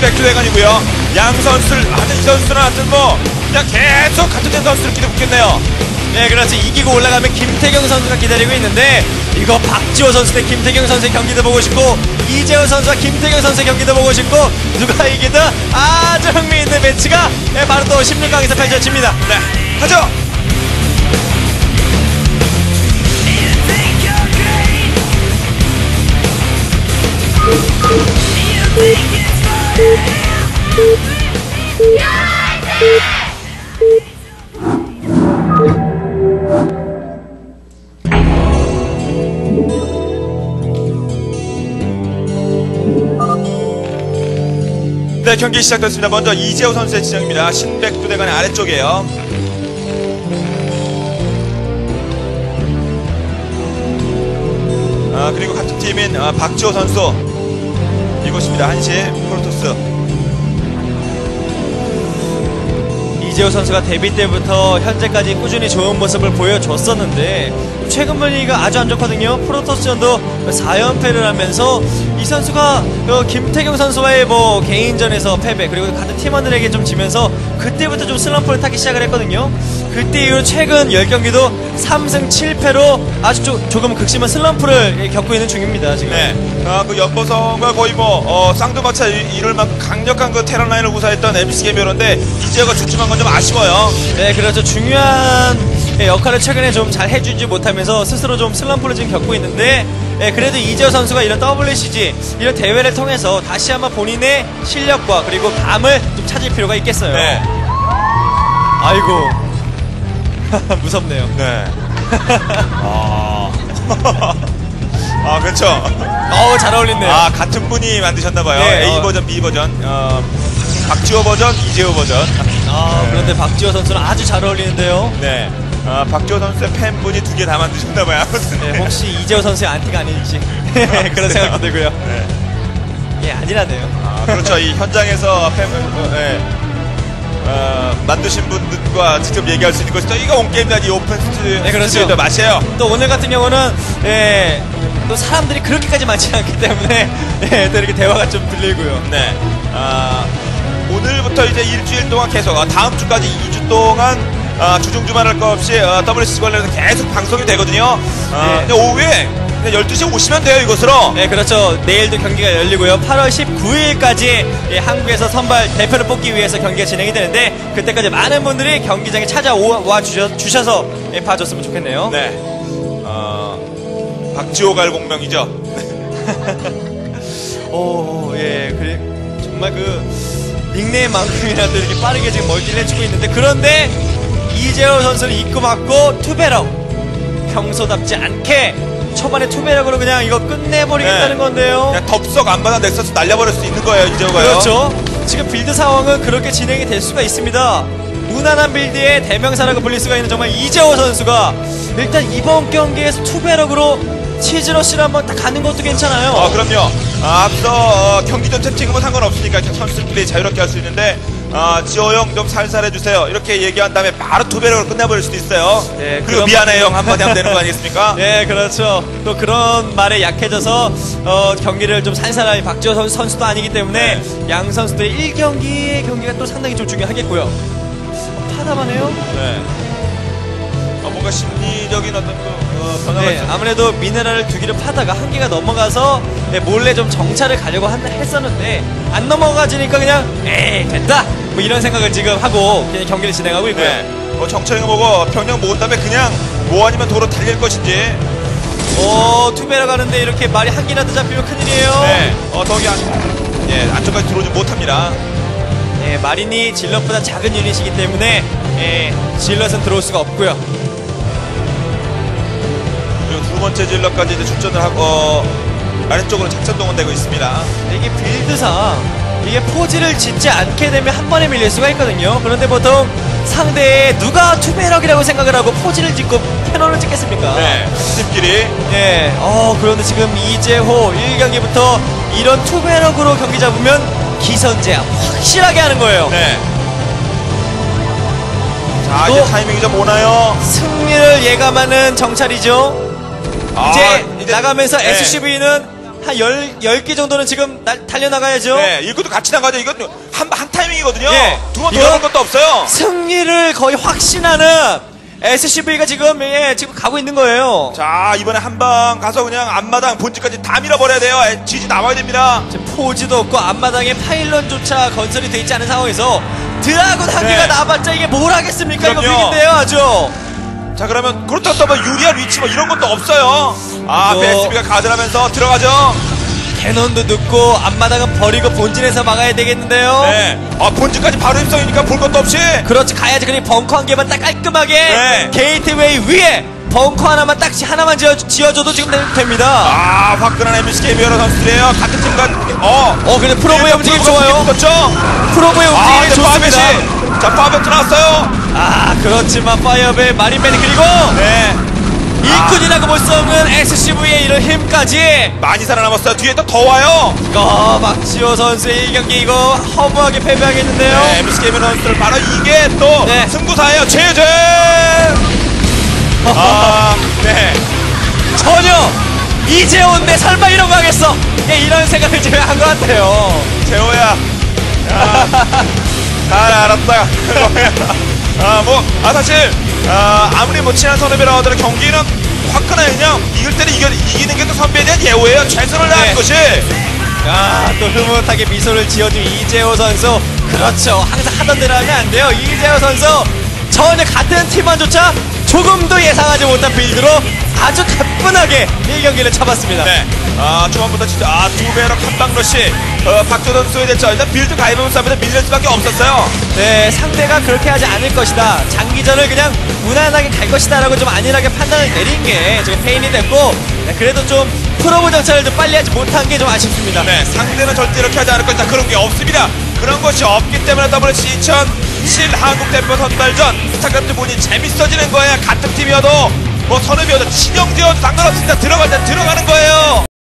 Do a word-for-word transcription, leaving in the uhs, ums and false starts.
신백두대간이고요. 양 선수를 하여튼 이 선수는 하여튼 뭐 그냥 계속 같은 된 선수를 기다리겠네요. 네, 그렇지. 이기고 올라가면 김태경 선수가 기다리고 있는데 이거 박지호 선수 대 김태경 선수의 경기도 보고 싶고 이재호 선수와 김태경 선수의 경기도 보고 싶고 누가 이기든 아주 흥미있는 매치가 네, 바로 또 십육 강에서 펼쳐집니다. 네, 가죠. 네, 경기 시작됐습니다. 먼저 이재호 선수의 지정입니다. 신백두대간의 아래쪽이에요. 아, 그리고 같은 팀인 아, 박지호 선수 이곳입니다. 한시 프로토스. 이재호 선수가 데뷔 때부터 현재까지 꾸준히 좋은 모습을 보여줬었는데 최근 분위기가 아주 안 좋거든요. 프로토스전도 사 연패를 하면서 이 선수가 어, 김태경 선수와의 뭐 개인전에서 패배 그리고 같은 팀원들에게 좀 지면서 그때부터 좀 슬럼프를 타기 시작을 했거든요. 그때 이후 최근 십 경기도 삼승 칠패로 아주 조, 조금 극심한 슬럼프를 겪고 있는 중입니다. 지금. 네, 아, 그 연보성과 거의 뭐 어, 쌍두마차 이룰 만큼 강력한 그 테란 라인을 구사했던 엠비씨 게이머인데 이재호가 주춤한 건 좀 아쉬워요. 네, 그렇죠. 중요한 역할을 최근에 좀 잘 해주지 못하면서 스스로 좀 슬럼프를 지금 겪고 있는데 예, 그래도 이재호 선수가 이런 더블유씨지 이런 대회를 통해서 다시 한번 본인의 실력과 그리고 감을 좀 찾을 필요가 있겠어요. 네. 아이고 무섭네요. 네. 아, 아 그렇죠. 어우 잘 어울리네요. 아, 같은 분이 만드셨나봐요. 네, A 어. 버전, B 버전, 어, 박지호 버전, 이재호 버전. 아, 네. 그런데 박지호 선수는 아주 잘 어울리는데요. 네. 아, 박지호 선수의 팬분이 두 개 다 만드셨나봐요. 네, 혹시 이재호 선수의 안티가 아닐지 그런 생각도 들고요. 네. 예, 아니라네요. 아, 그렇죠. 이 현장에서 팬분, 어, 네. 어, 만드신 분들과 직접 얘기할 수 있는 것이죠. 이거 온게임이다, 이 오픈 스튜디오. 네, 그렇죠. 맛이에요. 또 오늘 같은 경우는 예, 또 사람들이 그렇게까지 많지 않기 때문에 예, 또 이렇게 대화가 좀 들리고요. 네. 아, 오늘부터 이제 일주일 동안 계속, 아, 다음 주까지 이 주 동안 아, 주중주말 할 거 없이 어, 더블유씨씨 관련해서 계속 방송이 되거든요. 아, 네. 근데 오후에 열두 시에 오시면 돼요, 이것으로. 네, 그렇죠. 내일도 경기가 열리고요. 팔월 십구일까지 예, 한국에서 선발 대표를 뽑기 위해서 경기가 진행이 되는데 그때까지 많은 분들이 경기장에 찾아와 주셔, 주셔서 예, 봐줬으면 좋겠네요. 네. 어, 박지호 갈 공명이죠. 오, 예, 그래 정말 그 닉네임만큼이라도 이렇게 빠르게 지금 멀티를 해주고 있는데 그런데 이재호 선수는 입고 맞고 투베럭 평소답지 않게 초반에 투베럭으로 그냥 이거 끝내버리겠다는 네. 건데요. 그냥 덥석 안 받아 넥서스 날려버릴 수 있는 거예요, 이재호가요. 그렇죠. 지금 빌드 상황은 그렇게 진행이 될 수가 있습니다. 무난한 빌드의 대명사라고 불릴 수가 있는 정말 이재호 선수가 일단 이번 경기에서 투베럭으로 치즈러시를 한번 딱 가는 것도 괜찮아요. 아, 그럼요. 아, 앞서 어, 경기 전 채팅은 상관없으니까 선수들끼리 자유롭게 할 수 있는데 아, 지호 형 좀 살살 해주세요. 이렇게 얘기한 다음에 바로 투배력으로 끝내버릴 수도 있어요. 네, 그리고 미안해 형 한마디 하면 되는 거 아니겠습니까? 네, 그렇죠. 또 그런 말에 약해져서 어, 경기를 좀 살살하게 박지호 선수, 선수도 아니기 때문에 네. 양 선수들의 일 경기의 경기가 또 상당히 좀 중요하겠고요. 어, 파다만 해요? 네. 어, 뭔가 심리적인 어떤 그 어, 변화가 네, 있었 아무래도 미네랄을 두 개를 파다가 한 개가 넘어가서 네, 몰래 좀 정찰을 가려고 한, 했었는데 안 넘어가지니까 그냥 에이 됐다 뭐 이런 생각을 지금 하고 그냥 경기를 진행하고 있고요. 네. 뭐 정찰인 거 보고 병력 모은 다음에 그냥 뭐 아니면 도로 달릴 것인지. 오, 투베러 가는데 이렇게 말이 한 개라도 잡히면 큰일이에요. 네. 어, 덕이 안, 예, 안쪽까지 들어오지 못합니다. 네, 마린이 질럿보다 작은 유닛이기 때문에 예, 질럿은 들어올 수가 없고요. 그리고 두 번째 질럿까지 이제 출전을 하고 어, 아래쪽으로 작전 동원되고 있습니다. 이게 빌드상 이게 포지를 짓지 않게 되면 한 번에 밀릴 수가 있거든요. 그런데 보통 상대에 누가 투베럭이라고 생각을 하고 포지를 짓고 패널을 찍겠습니까? 네, 팀끼리. 네, 어, 그런데 지금 이재호 일 경기부터 이런 투베럭으로 경기 잡으면 기선제압 확실하게 하는 거예요. 네. 자, 이제 타이밍이 좀 오나요? 승리를 예감하는 정찰이죠. 아, 이제, 이제- 나가면서 네. 에스씨브이는 한 열, 열 개 정도는 지금 날, 달려나가야죠. 네, 이것도 같이 나가죠. 이건 한, 한 타이밍이거든요. 예. 두 번 이거- 돌아온 것도 없어요. 승리를 거의 확신하는 에스씨브이가 지금, 예, 지금 가고 있는 거예요. 자, 이번에 한 방 가서 그냥 앞마당 본질까지 다 밀어버려야 돼요. 에, 지지 나와야 됩니다. 지금 포지도 없고 앞마당에 파일런조차 건설이 돼 있지 않은 상황에서 드라군 한 네. 개가 나봤자 이게 뭘 하겠습니까? 이거 그럼요. 위기인데요, 아주. 자, 그러면 그렇다고 또 뭐 유리한 위치 뭐 이런 것도 없어요. 아, 이거- 베스비가 가드하면서 들어가죠. 캐논도 넣고 앞마당은 버리고 본진에서 막아야 되겠는데요. 네. 아, 본질까지 바로 입성이니까 볼 것도 없이. 그렇지, 가야지. 그냥 벙커 한 개만 딱 깔끔하게 네. 게이트웨이 위에 벙커 하나만 딱 하나만 지어, 지어줘도 지금 되- 됩니다. 아, 화끈한 엠비씨케이비어러 선수들이에요. 같은 팀과 어. 어, 근데 프로브의 움직임 좋아요. 붙었죠? 프로브의 아, 움직임이 이제 좋습니다. 파베시. 자, 파베트 나왔어요. 아, 그렇지만 파이어벨, 마린맨이 그리고 네. 일꾼이라고 볼 수 없는 에스씨브이의 이런 힘까지. 많이 살아남았어요. 뒤에 또 더 와요. 어, 박지호 선수의 이 경기 이거 허무하게 패배하겠는데요. 네, 엠비씨케이비어러 선수들 바로 이게 또 네. 승부사예요. 제재. 아, 네. 전혀 이재원 내 설마 이런 거 하겠어. 예, 이런 생각을 지금 한 것 같아요. 재호야. 야, 잘 알았다. 아, 뭐, 아, 사실, 아, 아무리 뭐 친한 선후배라 하더라도 경기는 화끈하게 그냥 이길 때는 이겨, 이기는 게 또 선배에 대한 예우예요. 최선을 다하는 네. 것이. 아, 또 흐뭇하게 미소를 지어준 이재호 선수. 그렇죠. 항상 하던 대로 하면 안 돼요. 이재호 선수 전혀 같은 팀원조차 조금도 예상하지 못한 빌드로 아주 가뿐하게 이 경기를 쳐봤습니다. 네. 아, 초반부터 진짜, 아, 두 배로 한방러시. 어, 박조 선수에 대해서 일단 빌드 가입하면서 하면서 밀릴 수밖에 없었어요. 네, 상대가 그렇게 하지 않을 것이다. 장기전을 그냥 무난하게 갈 것이다라고 좀 안일하게 판단을 내린 게 지금 페인이 됐고, 네, 그래도 좀 프로브 정찰을 좀 빨리 하지 못한 게 좀 아쉽습니다. 네, 상대는 절대 이렇게 하지 않을 것이다. 그런 게 없습니다. 그런 것이 없기 때문에 더블유씨 이천칠 한국 대표 선발전 스타크래프트 본이 재밌어지는 거예요. 같은 팀이어도 뭐 선후배여도 친형제여도 상관없습니다. 들어갈 때 들어가는 거예요.